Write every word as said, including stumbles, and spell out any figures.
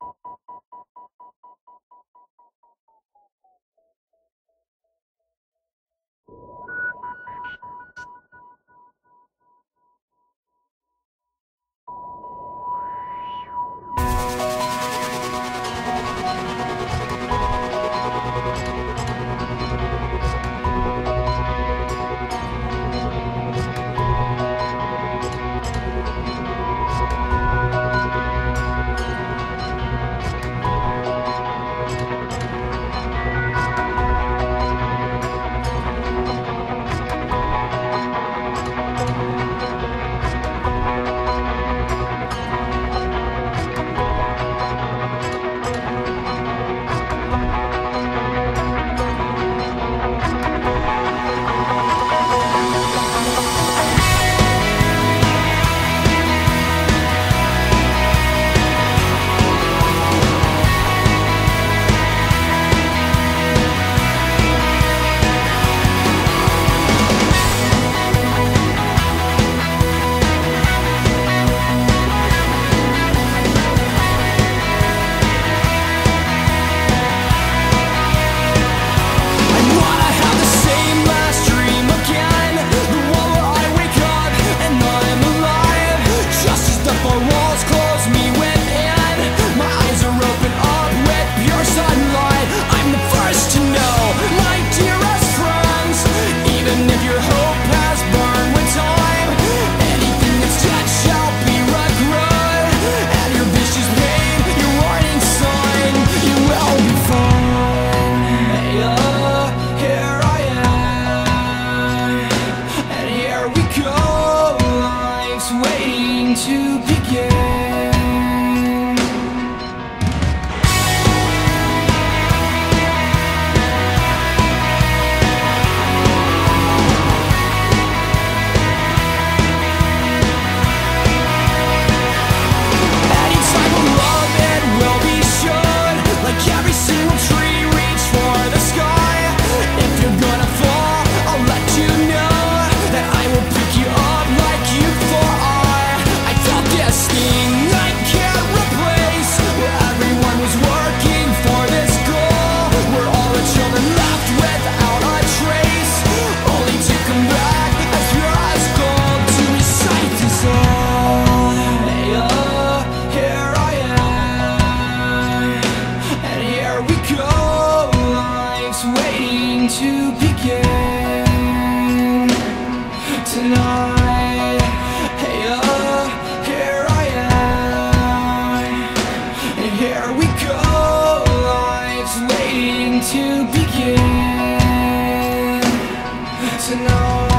To begin. Anytime a love it will be shown, like every single tree reach for the sky. If you're gonna fall, I'll let you know that I will pick you up like you fly. This thing I can't replace, where everyone was working for this goal. We're all the children left without a trace, only to come back as pure as gold to recite this all. Hey, oh, here I am, and here we go. Life's waiting to begin tonight. Here we go, life's waiting to begin tonight.